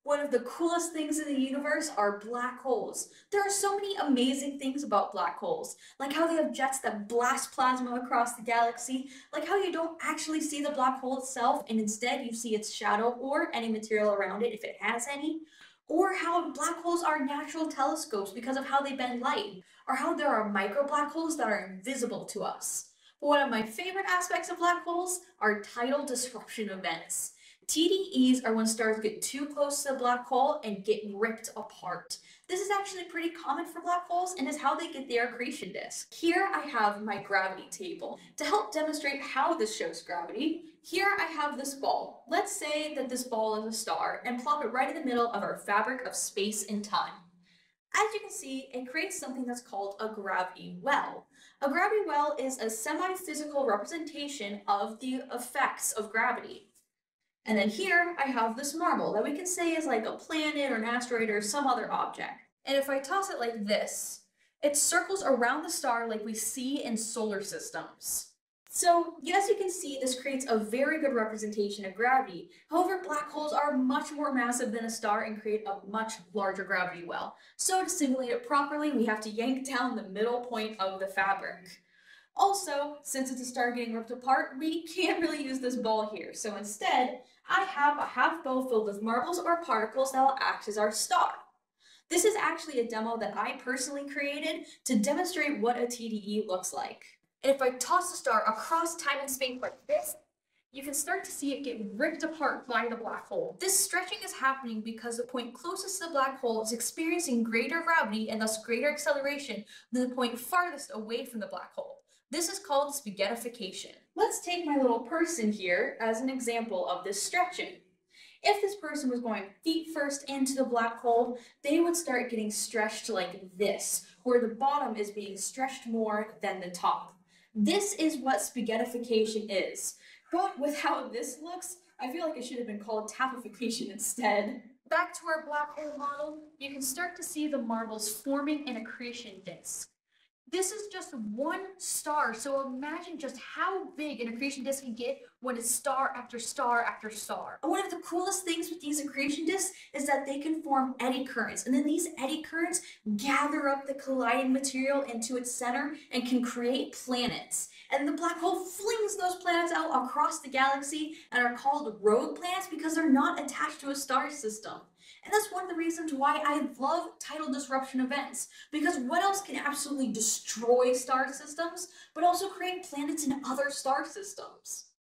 One of the coolest things in the universe are black holes. There are so many amazing things about black holes, like how they have jets that blast plasma across the galaxy, like how you don't actually see the black hole itself and instead you see its shadow or any material around it if it has any, or how black holes are natural telescopes because of how they bend light, or how there are micro black holes that are invisible to us. But one of my favorite aspects of black holes are tidal disruption events. TDEs are when stars get too close to the black hole and get ripped apart. This is actually pretty common for black holes and is how they get their accretion disk. Here I have my gravity table. To help demonstrate how this shows gravity, here I have this ball. Let's say that this ball is a star and plop it right in the middle of our fabric of space and time. As you can see, it creates something that's called a gravity well. A gravity well is a semi-physical representation of the effects of gravity. And then here I have this marble that we can say is like a planet or an asteroid or some other object. And if I toss it like this, it circles around the star like we see in solar systems. So, as you can see, this creates a very good representation of gravity. However, black holes are much more massive than a star and create a much larger gravity well. So to simulate it properly, we have to yank down the middle point of the fabric. Also, since it's a star getting ripped apart, we can't really use this ball here. So instead, I have a half bowl filled with marbles or particles that will act as our star. This is actually a demo that I personally created to demonstrate what a TDE looks like. And if I toss the star across time and space like this, you can start to see it get ripped apart by the black hole. This stretching is happening because the point closest to the black hole is experiencing greater gravity and thus greater acceleration than the point farthest away from the black hole. This is called spaghettification. Let's take my little person here as an example of this stretching. If this person was going feet first into the black hole, they would start getting stretched like this, where the bottom is being stretched more than the top. This is what spaghettification is. But with how this looks, I feel like it should have been called tapification instead. Back to our black hole model, you can start to see the marbles forming an accretion disk. This is just one star, so imagine just how big an accretion disk can get when it's star after star after star. One of the coolest things with these accretion disks is that they can form eddy currents, and then these eddy currents gather up the colliding material into its center and can create planets. And the black hole flings those planets out across the galaxy and are called rogue planets because they're not attached to a star system. And that's one of the reasons why I love tidal disruption events, because what else can absolutely destroy star systems, but also create planets in other star systems?